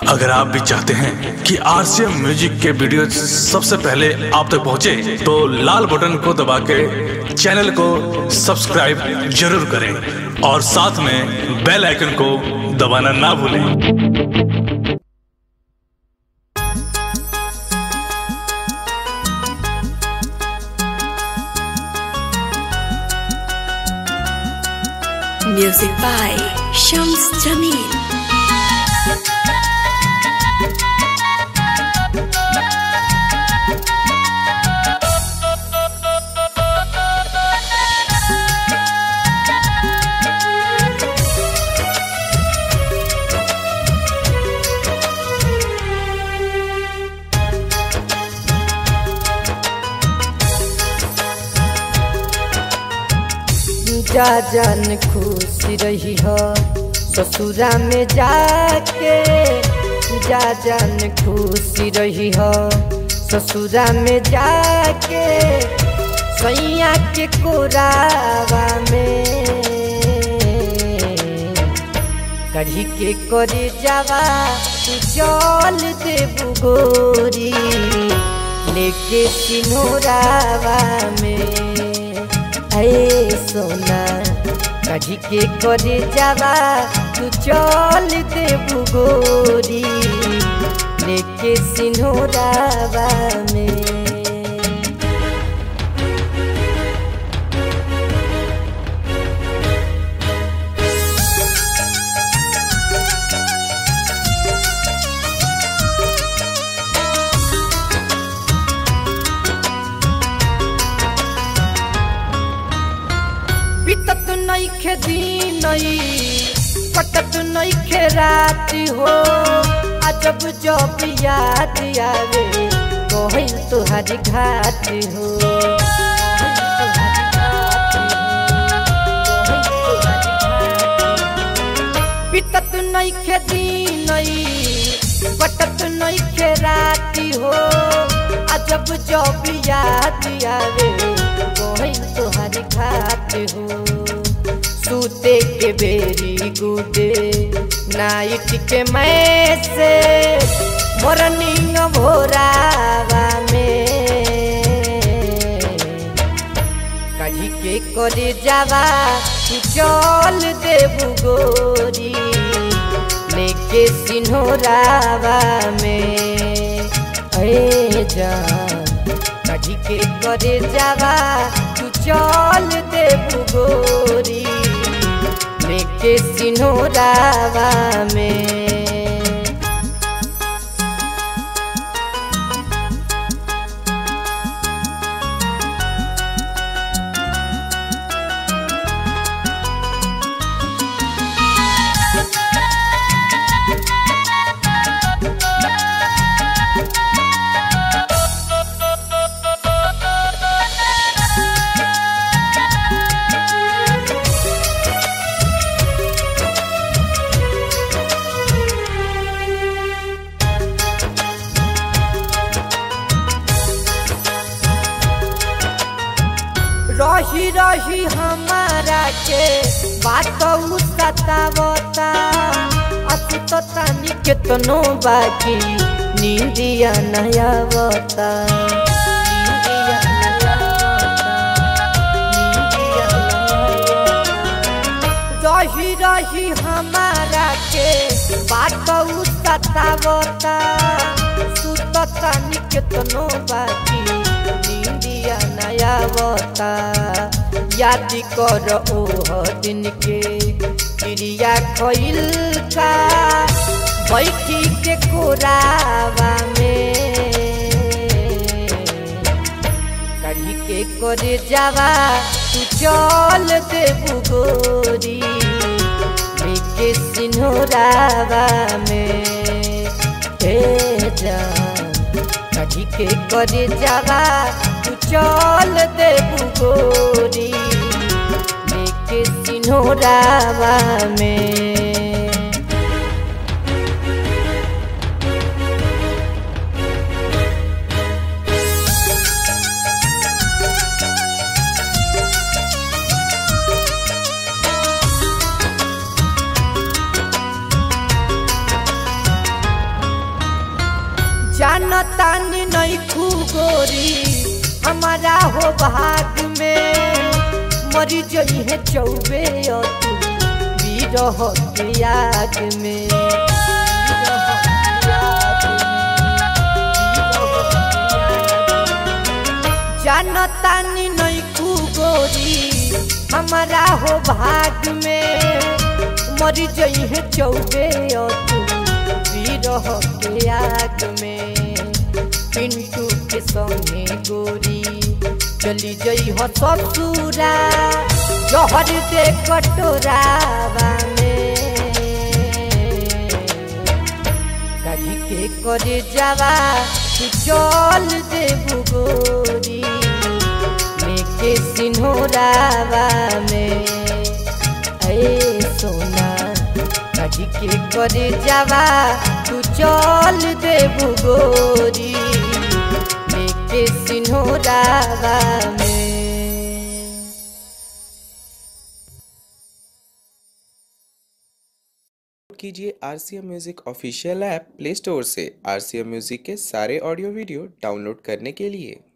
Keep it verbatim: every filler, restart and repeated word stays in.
अगर आप भी चाहते हैं कि आरसीएम म्यूजिक के वीडियो सबसे पहले आप तक पहुंचे, तो लाल बटन को दबा के चैनल को सब्सक्राइब जरूर करें और साथ में बेल आइकन को दबाना ना भूलें। Music by Shams Jamil. जा जान खुशी रही हो ससुरा में जाके, जा जान खुशी रही हो ससुरा में जाके, सैया के कोरावा में कढ़ी के करे जावा तू चल देबू गोरी लेके सिनोरावा में। अरे सोना कढ़ी के करे जावा तू चल देबू गोरी लेके सिनोरावा में। बीतत नइखे दिन कटत नइखे रात हो, अजब जब याद आवे कहीं तोहारी घाट हो। बीतत नइखे दिन कटत नइखे रात हो, अजब जब याद आवे कहीं तोहारी घाट हो। सूते के बेरी गुडे नाइट के मैसे मॉर्निंग भोरावा में कढ़ी के करे जावा तू चल देबू गोरी लेके सिनोरावा में। अरे जान कढ़ी के करे जावा तू चल देबू गोरी लेके सिनोरावा में। रही रही हमारा के बात सतावता, अति तो तानी केतनो बाकी नींदिया नयावता। रही रही हमारा के बात सतावता, सुत तानी केतनो बाकी नींदिया नयावता। याद कर ओह दिन के क्रिया खइल का बैठी के कोरावा में कढ़ी के करे जावा तू चल देबू गोरी लेके सिनोरावा में। हे जान कढ़ी के करे जावा तू चल देबू गोरी लेके सिनोरावा में। जानतानी नहीं खू गोरी हमारा हो भाग में मरी जई है चौबे और तू बीरह के याद में जानतानी नहीं खू गोरी हमारा हो भाग में मरी जई है चौबे और तू बीरह के याद में पिंटू के संगे गोरी चली जई हो ससुरा जहर दे कटोरावा में कढ़ी के करे जावा तू चल दे गोरी लेके सिन्होरावा में ए सोना कढ़ी के करे जावा तू चल दे गोरी लेके सिन्होरावा में। कीजिए RCM music official app play store से। आरसीएम म्यूजिक के सारे ऑडियो वीडियो डाउनलोड करने के लिए